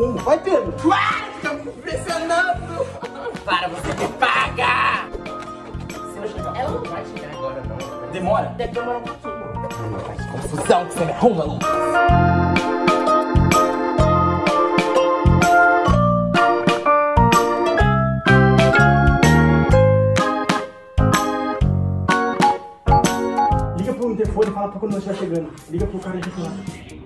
como. Vai, Pedro. Fica me pressionando. Para, você me paga. Ela não vai chegar agora, não. Demora? Deve demorar um pouquinho. Faz confusão que você me arruma, Lu. Liga pro interfone e fala pra quando nós estiver chegando. Liga pro cara de lá.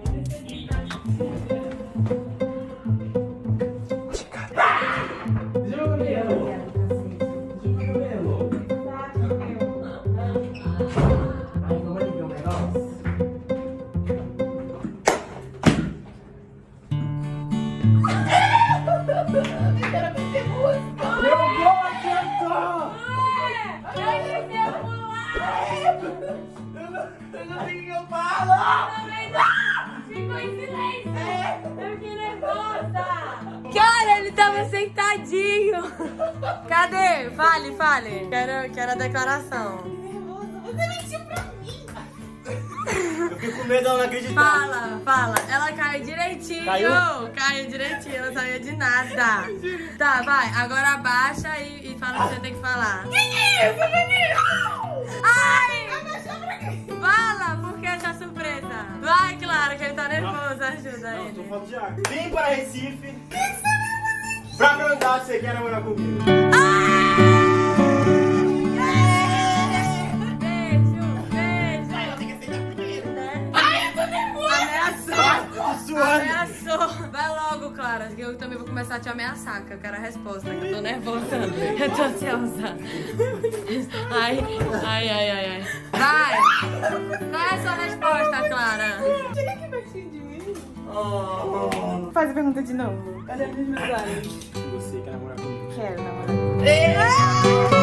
Eu não sei o que eu falo! Ficou em silêncio! Eu fiquei nervosa! Cara, ele tava sentadinho! Cadê? Fale! Quero a declaração. Você mentiu pra mim! Eu fico com medo dela não acreditar. Fala. Ela caiu direitinho. Caiu direitinho, ela não sabia de nada. Tá, vai. Agora abaixa e fala o que você tem que falar. Que isso, menino? Ai! Fala, porque essa surpresa. Vai, Clara, que ele tá nervoso. Ajuda Não, tô ele. falando de ar. Vim para Recife. Pra perguntar se você quer namorar comigo. Beijo. Ai, eu tenho que aceitar primeiro. Ai, eu tô nervosa. Ameaçou. Vai logo, Clara, que eu também vou começar a te ameaçar, que eu quero a resposta, que eu tô nervosa. Eu tô ansiosa. Ai. Vai. Qual é a sua resposta, Clara? Chega aqui pertinho de mim. Faz a pergunta de novo. Cadê as minhas olhos? Você quer namorar comigo? Quero namorar comigo.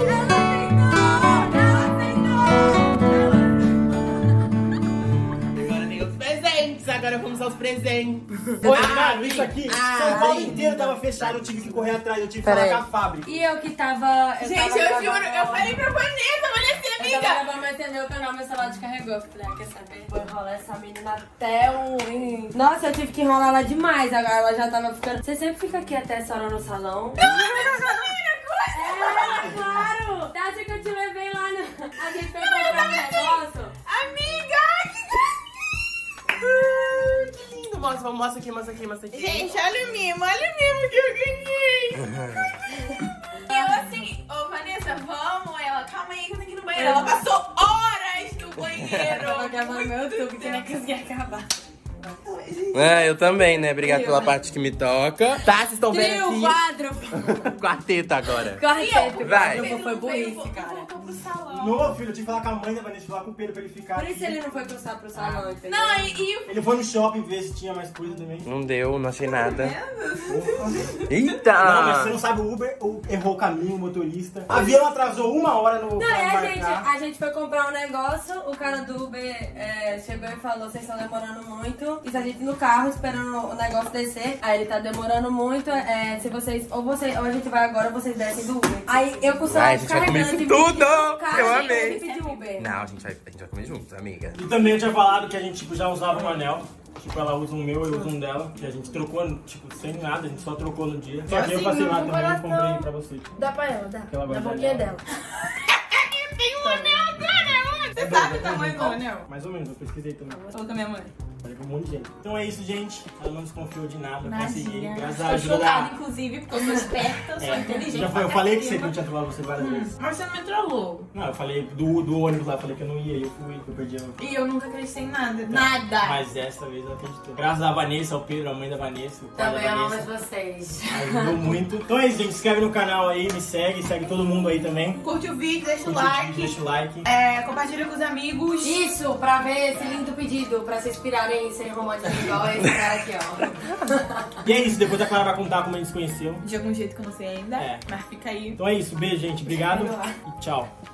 Agora vamos aos presentes. Oi, mano, isso aqui, São Paulo inteiro tava fechado, eu tive que correr atrás, eu tive que falar com a fábrica. E eu que tava... Gente, eu juro, eu falei pra Vanessa, Eu tava gravando, mas entendeu? O canal, meu celular descarregou. Eu falei, quer saber? Vou enrolar essa menina até o... Nossa, eu tive que enrolar ela demais. Agora ela já tava ficando... Você sempre fica aqui até essa hora no salão? É, claro! Você acha que eu te levei lá no... A gente foi comprar um negócio? Amiga, que lindo. Mostra aqui. Gente, olha o mimo que eu ganhei. Eu assim, ô Vanessa, vamos. Ela, calma aí que eu tenho que ir no banheiro. Ela passou horas no banheiro. Eu tava gravando meu YouTube, que não conseguia acabar. É, eu também, né? Obrigado pela parte que me toca. Tá, vocês estão vendo Trio, aqui. quadro. Quarteto agora. Quarteto. Vai. Foi burrice, cara. Voltou pro salão. Não, filho, eu tive que falar com a mãe da Vanessa, falar com o Pedro pra ele ficar Por isso aqui. ele não foi pro salão, entendeu? Não, Ele foi no shopping ver se tinha mais coisa também. Não deu, não achei nada. Não, mas Eita! você não sabe, o Uber errou o caminho, o motorista. O avião atrasou 1 hora no... Não, pra e embarcar. a gente foi comprar um negócio, o cara do Uber chegou e falou, vocês estão demorando muito. E a gente no carro esperando o negócio descer. Aí ele tá demorando muito, se vocês, ou a gente vai agora ou vocês descem do Uber. Aí eu com o celular Ai, a gente vai comer descarregando, isso tive que pedir tudo! pro cara, Eu ele amei. pediu Uber. Não, a gente vai comer juntos, amiga. E também eu tinha falado que a gente tipo, já usava um anel. Tipo, ela usa um meu, eu uso um dela. Que a gente trocou, tipo, sem nada, a gente só trocou no dia. Só que eu passei lá também e comprei pra você. Dá pra ela, dá. Ela vai Na dar boquinha nela. dela. eu tenho um anel agora. Você sabe o tamanho do anel? Mais ou menos, eu pesquisei também. Falou com a minha mãe. Falei com um monte de gente. Então é isso, gente. Ela não desconfiou de nada. Eu consegui. Imagina. Graças à Tô ajuda chocada, da... inclusive, porque eu sou esperta, sou inteligente. Eu falei que você tinha trollado você várias vezes. Mas você não me trollou. Não, eu falei do ônibus lá, eu falei que eu não ia, eu fui, que eu perdi a... E eu nunca acreditei em nada. Nada. Mas dessa vez eu acreditou. Graças a Vanessa, ao Pedro, a mãe da Vanessa, o pai Também da amo Vanessa. vocês. Ajudou muito. Então é isso, gente. Se inscreve no canal aí, me segue todo mundo aí também. Curte o vídeo, deixa o Curte o like. vídeo, deixa o like. Compartilha com os amigos. Isso, pra ver esse lindo pedido, pra se inspirarem em ser românticos igual esse cara aqui, ó. E é isso, depois a Clara vai contar como a gente se conheceu. De algum jeito que eu não sei ainda. É. Mas fica aí. Então é isso, beijo, gente. Obrigado e tchau.